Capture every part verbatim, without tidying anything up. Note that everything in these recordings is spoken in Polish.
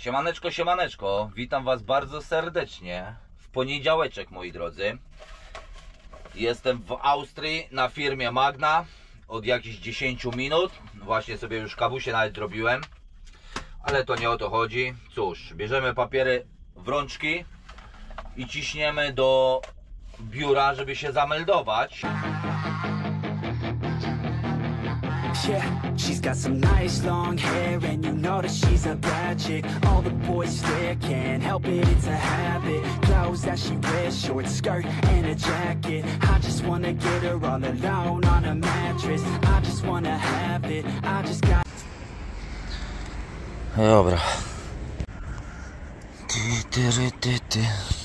Siemaneczko, siemaneczko, witam was bardzo serdecznie w poniedziałeczek, moi drodzy. Jestem w Austrii na firmie Magna od jakichś dziesięciu minut. Właśnie sobie już kawusie nawet zrobiłem, ale to nie o to chodzi. Cóż, bierzemy papiery w rączki i ciśniemy do biura, żeby się zameldować. Yeah, she's got some nice long hair and you know that she's a bad chick. All the boys stare, can't help it, it's a habit. Clothes that she wears, short skirt and a jacket. I just wanna get her all alone on a mattress. I just wanna have it, I just got... Dobra. Ty, ty, ty, ty.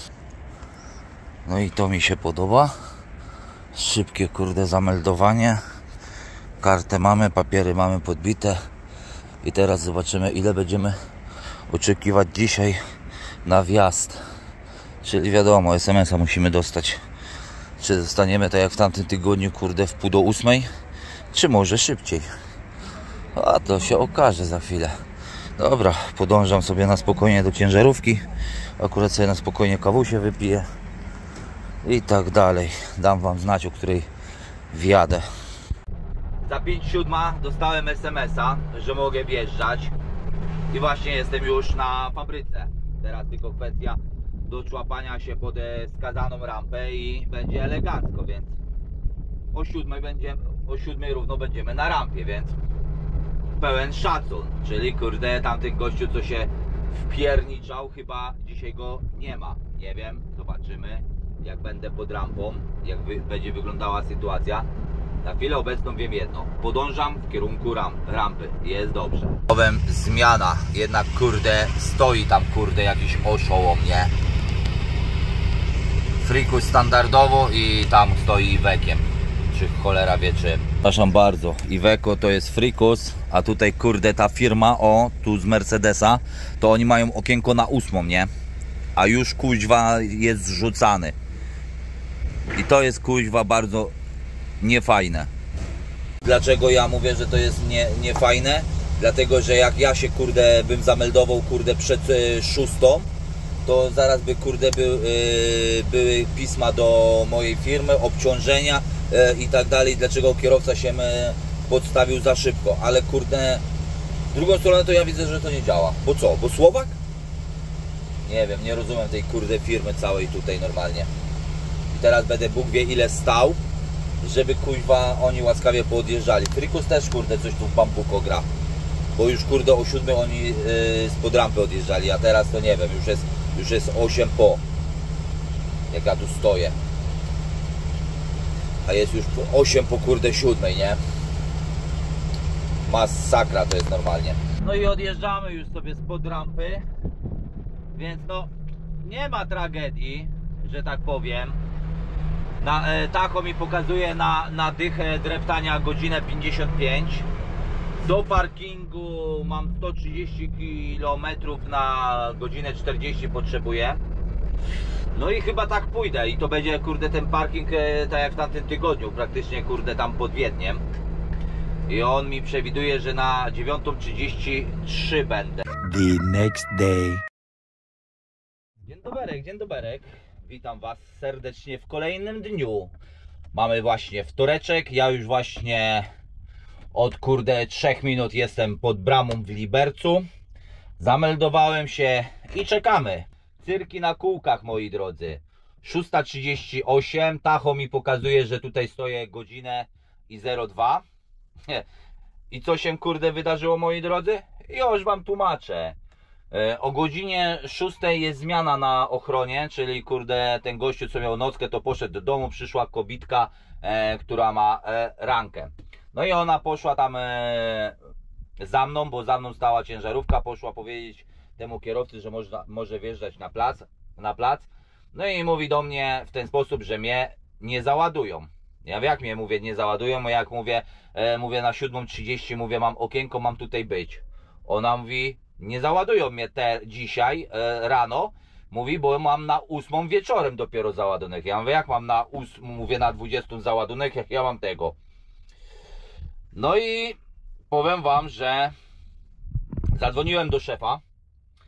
No i to mi się podoba. Szybkie, kurde, zameldowanie. Kartę mamy, papiery mamy podbite. I teraz zobaczymy, ile będziemy oczekiwać dzisiaj na wjazd. Czyli wiadomo, es em es a musimy dostać. Czy zostaniemy tak jak w tamtym tygodniu, kurde, w pół do ósmej, czy może szybciej. A to się okaże za chwilę. Dobra, podążam sobie na spokojnie do ciężarówki. Akurat sobie na spokojnie kawusie wypiję. I tak dalej. Dam wam znać, o której wjadę. Za pięć siódma dostałem es em es a, że mogę wjeżdżać. I właśnie jestem już na fabryce. Teraz tylko kwestia doczłapania się pod wskazaną rampę i będzie elegancko, więc o siódmej będziemy, o siódmej równo będziemy na rampie, więc pełen szacun. Czyli kurde, tamten gościu, co się wpierniczał, chyba dzisiaj go nie ma. Nie wiem, zobaczymy, jak będę pod rampą, jak wy, będzie wyglądała sytuacja. Na chwilę obecną wiem jedno, podążam w kierunku ram, rampy, jest dobrze. Powiem, zmiana, jednak kurde, stoi tam kurde jakiś oszołom, nie? Frikus standardowo i tam stoi Ivekiem, czy cholera wie czym. Przepraszam bardzo, Iveco to jest Frikus, a tutaj kurde ta firma, o, tu z Mercedesa, to oni mają okienko na ósmą, nie? A już kuźwa jest zrzucany. I to jest kuźwa bardzo niefajne. Dlaczego ja mówię, że to jest nie, niefajne? Dlatego, że jak ja się kurde bym zameldował kurde przed y, szóstą, to zaraz by kurde by, y, były pisma do mojej firmy, obciążenia y, i tak dalej. Dlaczego kierowca się y, podstawił za szybko? Ale kurde, w drugą stronę to ja widzę, że to nie działa. Bo co? Bo Słowak? Nie wiem, nie rozumiem tej kurde firmy całej tutaj normalnie. I teraz będę Bóg wie ile stał, żeby kuźwa oni łaskawie poodjeżdżali. Frikus też kurde coś tu w bambuko gra. Bo już kurde o siódmej oni yy, spod rampy odjeżdżali, a teraz to nie wiem, już jest, już jest osiem po. Jak ja tu stoję. A jest już osiem po kurde siódmej, nie? Masakra to jest normalnie. No i odjeżdżamy już sobie spod rampy. Więc no nie ma tragedii, że tak powiem. Na, e, tacho mi pokazuje na, na dychę dreptania godzinę pięćdziesiąt pięć. Do parkingu mam sto trzydzieści kilometrów na godzinę czterdzieści potrzebuję. No i chyba tak pójdę i to będzie kurde ten parking e, tak jak w tamtym tygodniu, praktycznie kurde tam pod Wiedniem. I on mi przewiduje, że na dziewiątą trzydzieści trzy będę. The next day. Dzień doberek, dzień doberek. Witam was serdecznie w kolejnym dniu. Mamy właśnie wtoreczek. Ja już właśnie od kurde trzech minut jestem pod bramą w Libercu. Zameldowałem się i czekamy. Cyrki na kółkach, moi drodzy. szósta trzydzieści osiem. Tacho mi pokazuje, że tutaj stoję godzinę i zero dwa. I co się kurde wydarzyło, moi drodzy? Już wam tłumaczę. O godzinie szóstej jest zmiana na ochronie, czyli kurde ten gościu, co miał nockę, to poszedł do domu, przyszła kobitka, e, która ma e, rankę. No i ona poszła tam e, za mną, bo za mną stała ciężarówka, poszła powiedzieć temu kierowcy, że można, może wjeżdżać na plac, na plac. No i mówi do mnie w ten sposób, że mnie nie załadują. Ja jak mnie mówię nie załadują, a jak mówię, e, mówię na siódmą trzydzieści, mówię mam okienko, mam tutaj być. Ona mówi, nie załadują mnie te dzisiaj e, rano, mówi, bo mam na ósmą wieczorem dopiero załadunek. Ja mówię, jak mam na ósmą, mówię na dwudziestą załadunek, jak ja mam tego. No i powiem wam, że zadzwoniłem do szefa,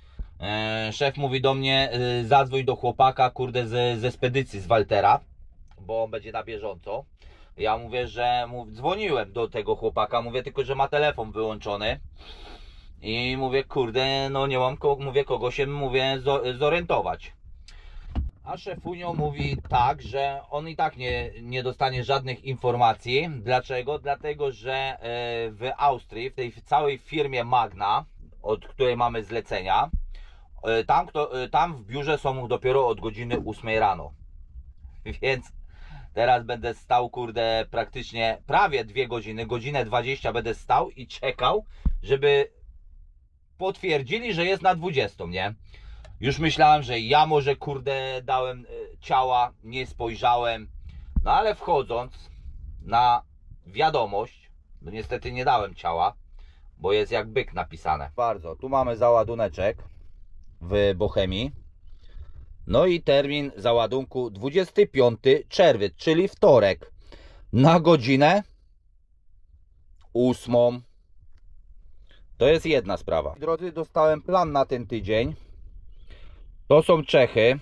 e, szef mówi do mnie, e, zadzwoń do chłopaka, kurde, ze, ze spedycji z Waltera, bo on będzie na bieżąco. Ja mówię, że mów, dzwoniłem do tego chłopaka, mówię tylko, że ma telefon wyłączony. I mówię, kurde, no nie mam, mówię, kogo się, mówię, zorientować. A szefunio mówi tak, że on i tak nie, nie dostanie żadnych informacji. Dlaczego? Dlatego, że w Austrii, w tej całej firmie Magna, od której mamy zlecenia, tam, kto, tam w biurze są dopiero od godziny ósmej rano. Więc teraz będę stał, kurde, praktycznie prawie dwie godziny, godzinę dwadzieścia będę stał i czekał, żeby potwierdzili, że jest na dwudziestą, nie? Już myślałem, że ja może, kurde, dałem ciała, nie spojrzałem. No ale wchodząc na wiadomość, no niestety nie dałem ciała, bo jest jak byk napisane. Bardzo, tu mamy załaduneczek w Bochemii. No i termin załadunku dwudziesty piąty czerwiec, czyli wtorek, na godzinę ósmą. To jest jedna sprawa. Drodzy, dostałem plan na ten tydzień. To są Czechy.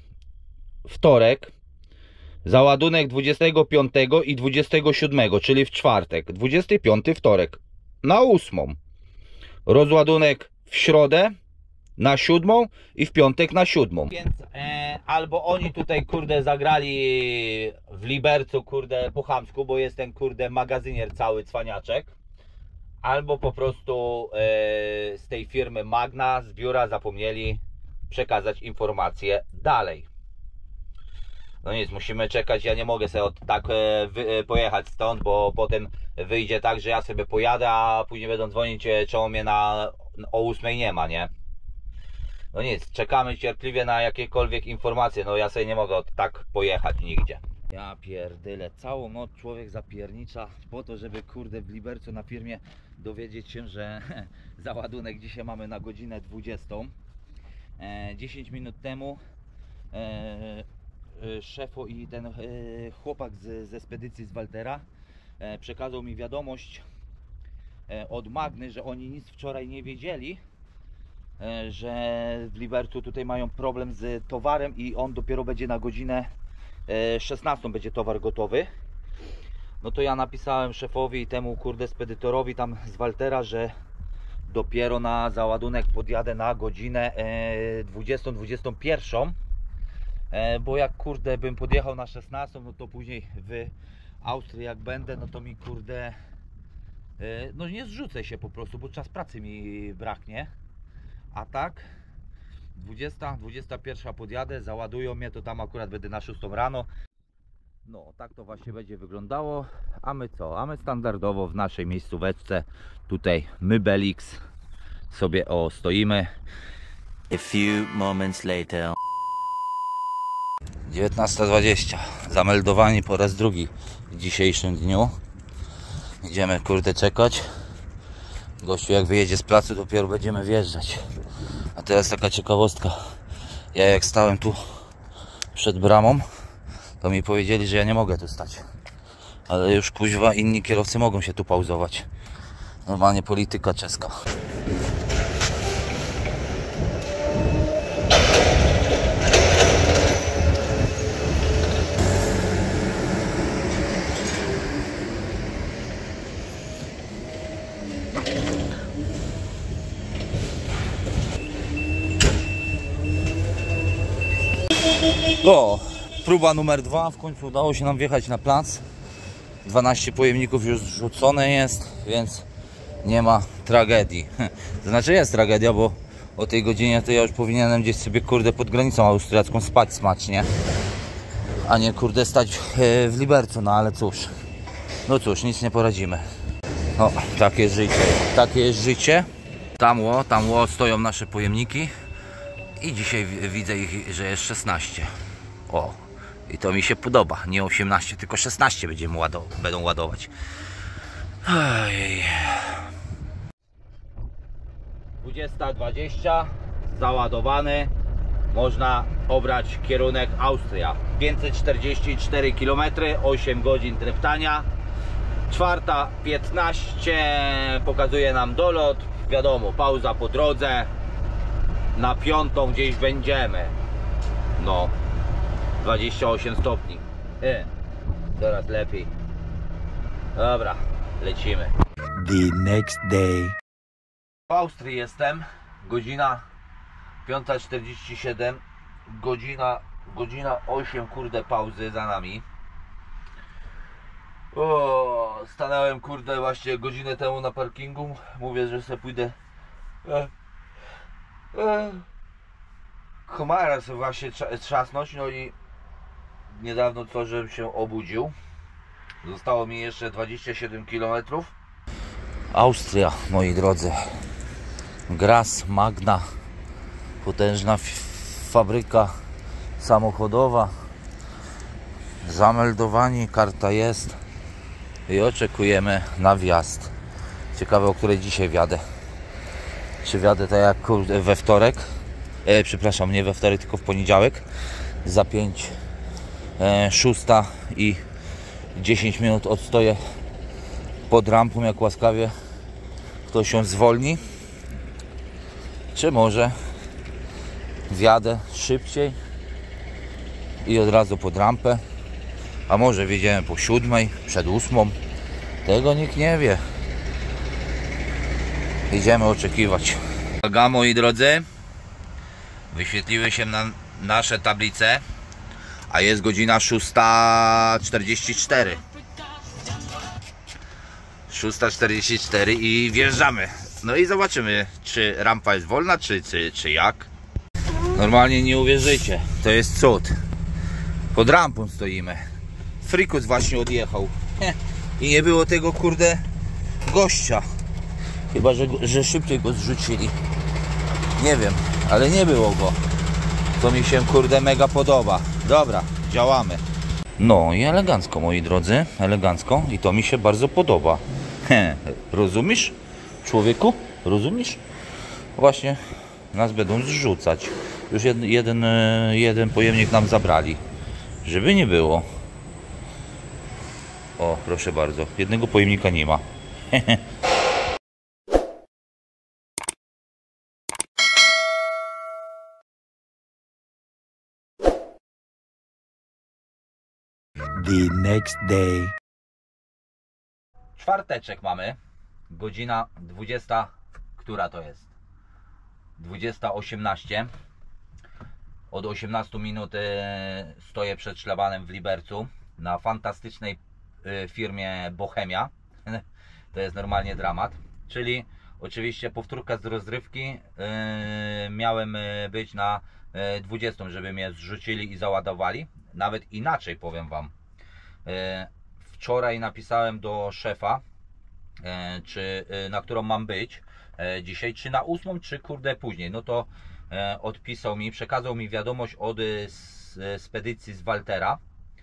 Wtorek. Załadunek dwudziestego piątego i dwudziestego siódmego, czyli w czwartek. dwudziesty piąty wtorek na ósmą. Rozładunek w środę na siódmą i w piątek na siódmą. Więc e, albo oni tutaj, kurde, zagrali w Libercu, kurde, po chamsku, bo jest ten, kurde, magazynier cały cwaniaczek. Albo po prostu e, z tej firmy Magna, z biura, zapomnieli przekazać informacje dalej. No nic, musimy czekać. Ja nie mogę sobie od, tak e, wy, e, pojechać stąd, bo potem wyjdzie tak, że ja sobie pojadę, a później będą dzwonić, czemu mnie na, o ósmej nie ma, nie? No nic, czekamy cierpliwie na jakiekolwiek informacje. No ja sobie nie mogę od, tak pojechać nigdzie. Ja pierdyle, całą noc człowiek zapiernicza po to, żeby, kurde, w Libercu na firmie dowiedzieć się, że załadunek dzisiaj mamy na godzinę dwudziestą. E, dziesięć minut temu e, e, szefo i ten e, chłopak z, ze spedycji z Waltera e, przekazał mi wiadomość e, od Magny, że oni nic wczoraj nie wiedzieli, e, że w Libercu tutaj mają problem z towarem i on dopiero będzie na godzinę szesnastą będzie towar gotowy. No to ja napisałem szefowi i temu, kurde, spedytorowi tam z Waltera, że dopiero na załadunek podjadę na godzinę dwudziestą, dwudziestą pierwszą, bo jak, kurde, bym podjechał na szesnastą, no to później w Austrii jak będę, no to mi, kurde, no nie zrzucę się po prostu, bo czas pracy mi braknie. A tak dwudziesta, dwudziesta pierwsza podjadę, załadują mnie, to tam akurat będę na szóstą rano. No tak to właśnie będzie wyglądało. A my co? A my standardowo w naszej miejscóweczce tutaj Mybelix sobie o stoimy. A few moments later. dziewiętnasta dwadzieścia. Zameldowani po raz drugi w dzisiejszym dniu. Idziemy, kurde, czekać. Gościu jak wyjedzie z placu, dopiero będziemy wjeżdżać. A teraz taka ciekawostka. Ja jak stałem tu przed bramą, to mi powiedzieli, że ja nie mogę tu stać. Ale już, kuźwa, inni kierowcy mogą się tu pauzować. Normalnie polityka czeska. O, próba numer dwa, w końcu udało się nam wjechać na plac. dwanaście pojemników już zrzucone jest, więc nie ma tragedii. To znaczy jest tragedia, bo o tej godzinie to ja już powinienem gdzieś sobie, kurde, pod granicą austriacką spać smacznie, a nie, kurde, stać w Libercu, no ale cóż. No cóż, nic nie poradzimy. No, takie życie, takie jest życie. Tam ło, tam ło stoją nasze pojemniki. I dzisiaj widzę ich, że jest szesnaście. O, i to mi się podoba. Nie osiemnaście, tylko szesnaście będziemy ładować, będą ładować. Ojej. dwudziesta dwadzieścia, załadowany. Można obrać kierunek Austria. pięćset czterdzieści cztery kilometry, osiem godzin dreptania. czwarta piętnaście pokazuje nam dolot. Wiadomo, pauza po drodze. na piątą gdzieś będziemy. No, dwadzieścia osiem stopni. E, coraz lepiej. Dobra, lecimy. The next day. W Austrii jestem. Godzina piąta czterdzieści siedem. Godzina, godzina osiem, kurde, pauzy za nami. O, stanąłem, kurde, właśnie godzinę temu na parkingu. Mówię, że sobie pójdę e, e, komara sobie właśnie trzasnąć. No i niedawno to, żebym się obudził. Zostało mi jeszcze dwadzieścia siedem kilometrów. Austria, moi drodzy. Graz Magna. Potężna fabryka samochodowa. Zameldowani, karta jest. I oczekujemy na wjazd. Ciekawe, o której dzisiaj wjadę. Czy wjadę tak jak we wtorek? E, przepraszam, nie we wtorek, tylko w poniedziałek. Za pięć, e, szósta i dziesięć minut odstoję pod rampą, jak łaskawie ktoś się zwolni. Czy może wjadę szybciej i od razu pod rampę, a może wjedziemy po siódmej, przed ósmą. Tego nikt nie wie. Idziemy oczekiwać. Uwaga, moi drodzy, wyświetliły się nam nasze tablice, a jest godzina szósta czterdzieści cztery. szósta czterdzieści cztery i wjeżdżamy. No i zobaczymy, czy rampa jest wolna, czy, czy, czy jak. Normalnie nie uwierzycie, to jest cud. Pod rampą stoimy. Frikus właśnie odjechał. I nie było tego, kurde, gościa. Chyba, że, że szybciej go zrzucili. Nie wiem, ale nie było go. To mi się, kurde, mega podoba. Dobra, działamy. No i elegancko, moi drodzy. Elegancko. I to mi się bardzo podoba. He, rozumiesz, człowieku? Rozumiesz? Właśnie nas będą zrzucać. Już jeden, jeden, jeden pojemnik nam zabrali. Żeby nie było. O, proszę bardzo. Jednego pojemnika nie ma. The next day. Czwarteczek mamy. Godzina dwudziesta. Która to jest? dwudziesta osiemnaście. Od osiemnastu minut stoję przed szlabanem w Libercu na fantastycznej firmie Bohemia. To jest normalnie dramat. Czyli oczywiście powtórka z rozrywki. Miałem być na dwudziestą, żeby mnie zrzucili i załadowali. Nawet inaczej powiem wam. Wczoraj napisałem do szefa, czy na którą mam być dzisiaj, czy na ósmą, czy kurde później. No to odpisał mi, przekazał mi wiadomość od spedycji z Waltera,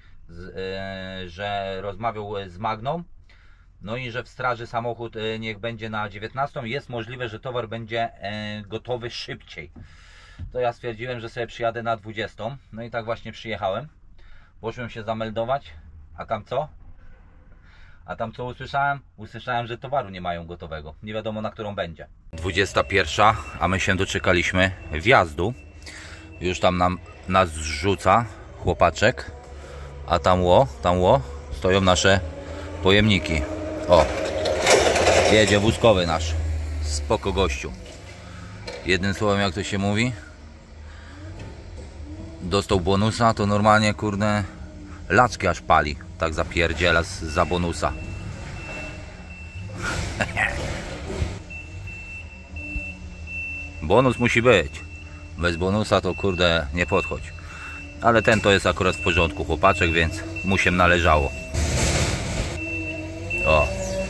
że rozmawiał z Magną, no i że w straży samochód niech będzie na dziewiętnastą. Jest możliwe, że towar będzie gotowy szybciej. To ja stwierdziłem, że sobie przyjadę na dwudziestą. No i tak właśnie przyjechałem. Poszłem się zameldować, a tam co? A tam co usłyszałem? Usłyszałem, że towaru nie mają gotowego. Nie wiadomo, na którą będzie. dwudziesta pierwsza, a my się doczekaliśmy wjazdu. Już tam nam, nas zrzuca chłopaczek. A tam ło, tam ło stoją nasze pojemniki. O, jedzie wózkowy nasz. Spoko gościu. Jednym słowem, jak to się mówi, dostał bonusa, to normalnie, kurde, laczki aż pali. Tak zapierdziela z, za bonusa. Bonus musi być. Bez bonusa to, kurde, nie podchodź. Ale ten to jest akurat w porządku chłopaczek, więc mu się należało. O.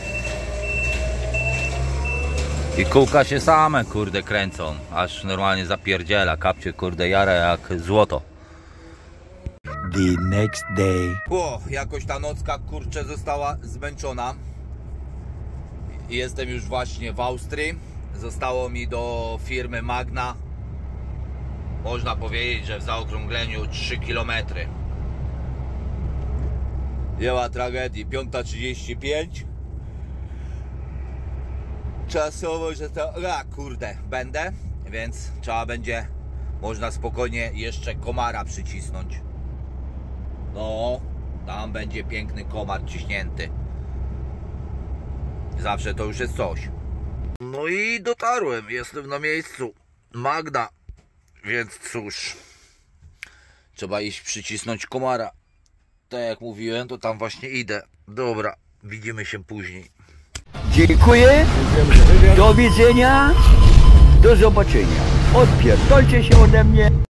I kółka się same, kurde, kręcą. Aż normalnie zapierdziela. Kapcie, kurde, jarę jak złoto. The next day. O, jakoś ta nocka, kurczę, została zmęczona. Jestem już właśnie w Austrii. Zostało mi do firmy Magna, można powiedzieć, że w zaokrągleniu trzy kilometry. Nie ma tragedii. piąta trzydzieści pięć. Czasowo, że to... A, kurde, będę. więc trzeba będzie, można spokojnie jeszcze komara przycisnąć. No, tam będzie piękny komar ciśnięty. Zawsze to już jest coś. No i dotarłem, jestem na miejscu. Magda, więc cóż, trzeba iść przycisnąć komara. Tak jak mówiłem, to tam właśnie idę. Dobra, widzimy się później. Dziękuję, do widzenia, do zobaczenia. Odpierdolcie się ode mnie.